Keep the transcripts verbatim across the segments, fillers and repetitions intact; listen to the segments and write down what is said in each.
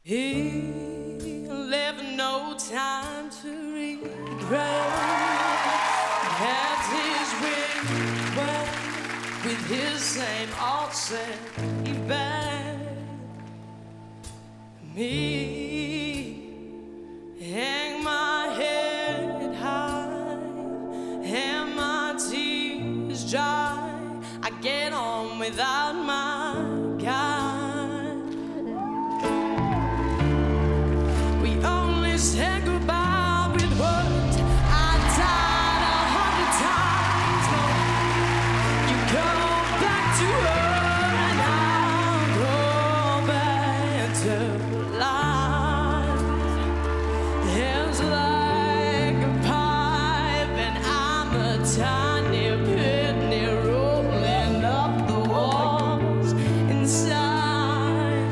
He left no time to regret. Had his way with his same old set. He bade me hang my head high and my tears dry. I get on without my guy. We only said goodbye with words. I died a hundred times. No, you go back to her and I'll go back to life. It's like a pipe and I'm a tiny penny rolling up the walls inside.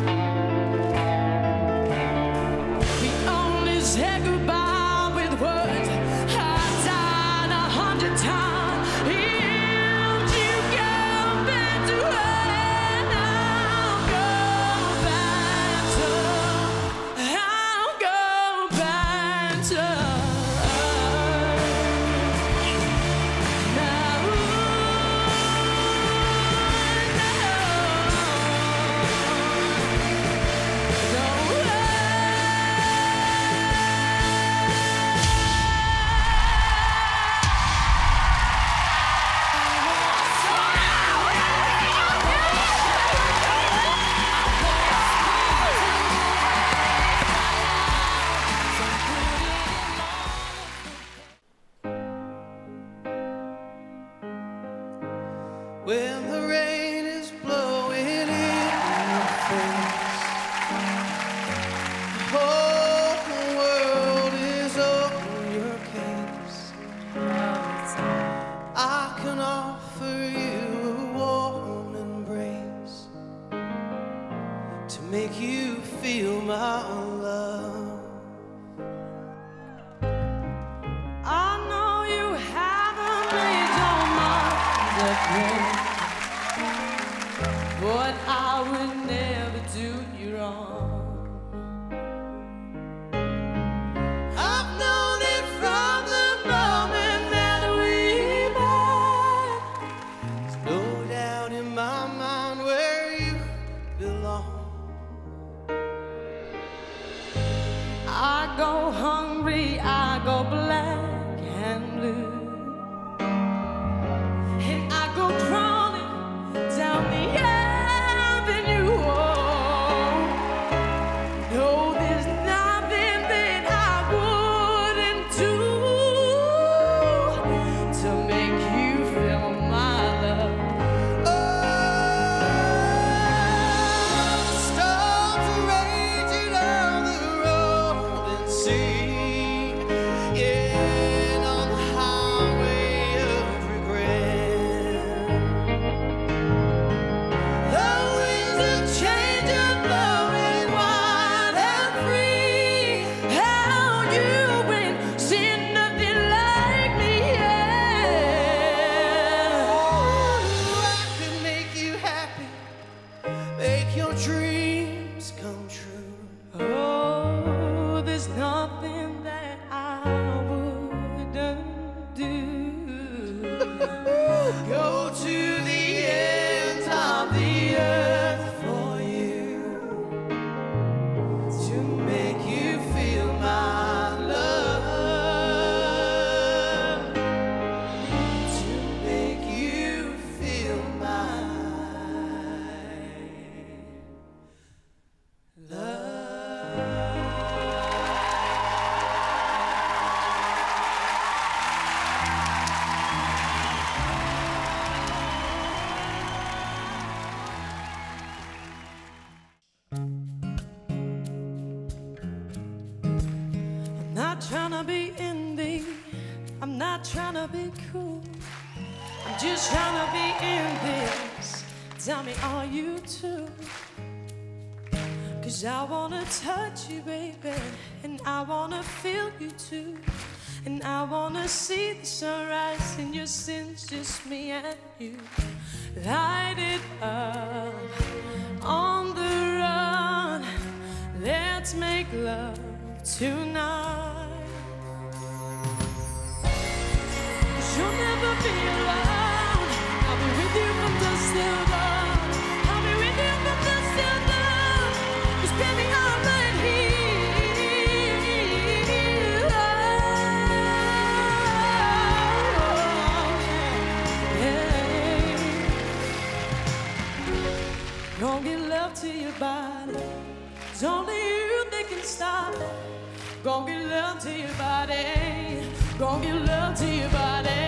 We only said goodbye with words. I died a hundred times. If you go back to her and I'll go back to, I'll go back to her. Now, When the rain is blowing in your face, the whole world is on your case. I can offer you a warm embrace to make you feel my love. I know you haven't made your mind up yet, but I would never do you wrong. I've known it from the moment that we met. There's no doubt in my mind where you belong. I go hungry, I go black and blue, and I go crawling down the avenue. Oh, no, there's nothing that I wouldn't do to make you feel my love. Oh, storms are raging on the rolling sea, yeah, on the highway of regret. The winds of change are blowing wide and free. How you ain't seen nothing like me yet. I could make you happy, make your dreams come true. Oh, there's nothing that I wouldn't do. Go to the ends of the earth for you, to make you feel my love, to make you feel my love. I'm not trying to be indie, I'm not trying to be cool, I'm just trying to be in this. Tell me, are you too? Cause I wanna touch you, baby, and I wanna feel you too, and I wanna see the sunrise in your sins, just me and you. Light it up on the run, let let's make love tonight. 'Cause you'll never be alone. I'll be with you from dusk till dawn. I'll be with you from dusk till dawn. 'Cause baby, I'm right here. Oh, yeah. Don't get love to your body. It's only you that can stop it. Gon' get love to your body. Gon' get love to your body.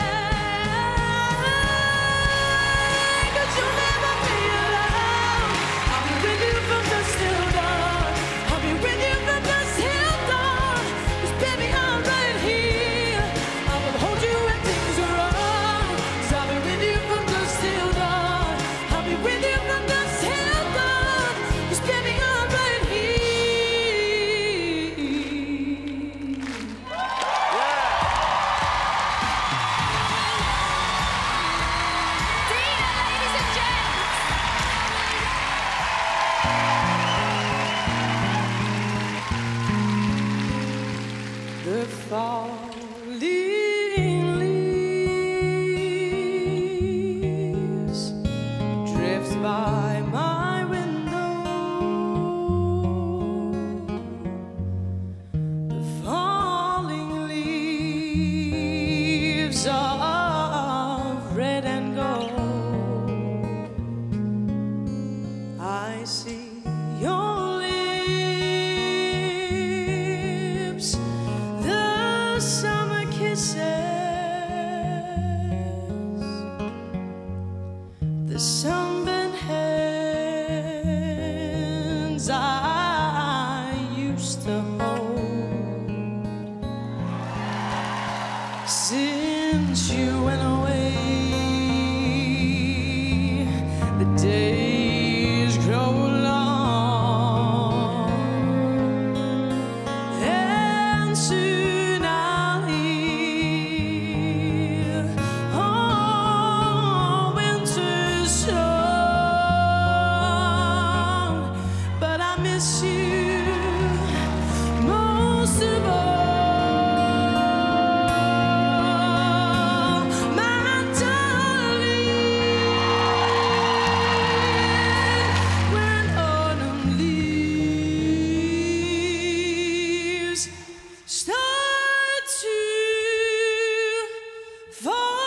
'Cause you'll never be alone. I'll be with you from dusk till dawn. I'll be with you from dusk till dawn. 'Cause baby, I'm right here. I will hold you when things are wrong. 'Cause I'll be with you from dusk till dawn. I'll be with you from dusk till dawn. 'Cause baby, I'm right here. Deana, ladies and gents. The falling leaves drifts by my window. The falling leaves of red and gold. I see your lips, the summer kisses, the sunburned hands I used to hold. Since you went away, the days grow long, and soon I'll hear oh, winter's song. But I miss you most of all, my darling. When autumn leaves start to fall.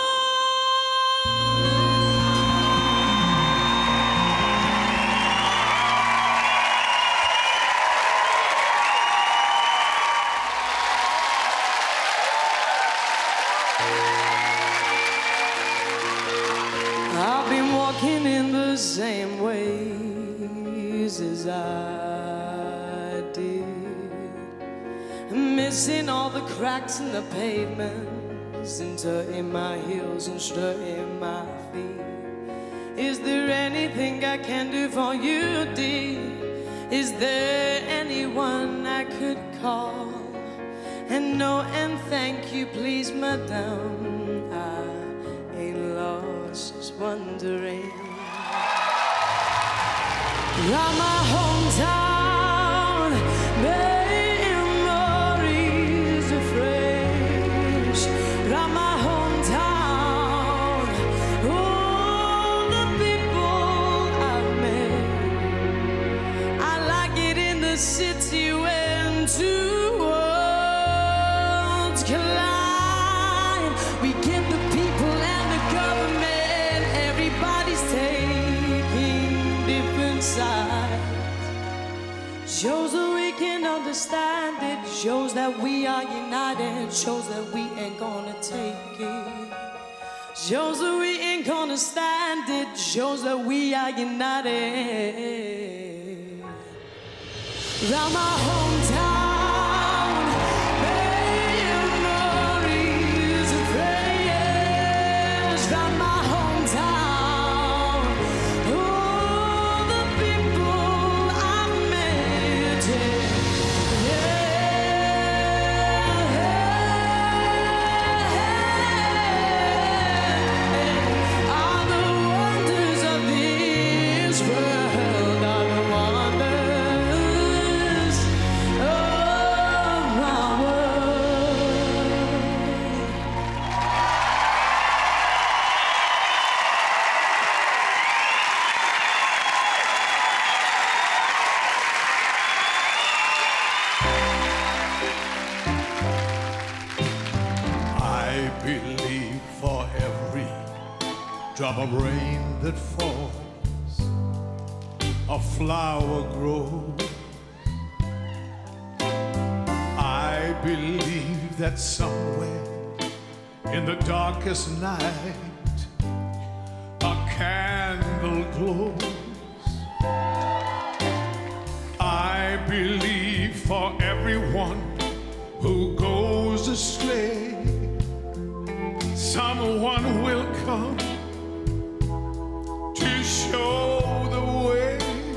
I've been walking in the same ways as I did, missing all the cracks in the pavements and tucking my heels and strutting my feet. Is there anything I can do for you, dear? Is there anyone I could call? And no and thank you, please, madame. I ain't lost, just wondering. Round my hometown, memories are fresh. Round my hometown, all the people I've met. I like it in the city when two worlds collide. We get the people and the government. Everybody's taking different sides. Shows that we can understand it. Shows that we are united. Shows that we ain't gonna take it. Shows that we ain't gonna stand it. Shows that we are united. Round my hometown, memories of prayers. Round my hometown, all the people I've met. Yeah. Are the wonders of this world, are the wonders. Summer rain that falls, a flower grows. I believe that somewhere in the darkest night a candle glows. I believe for everyone who goes astray, someone will come to show the way.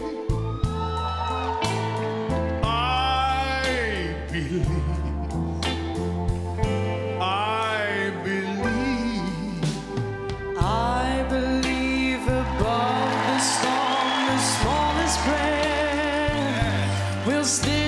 I believe, I believe, I believe above the storm, the smallest prayer will still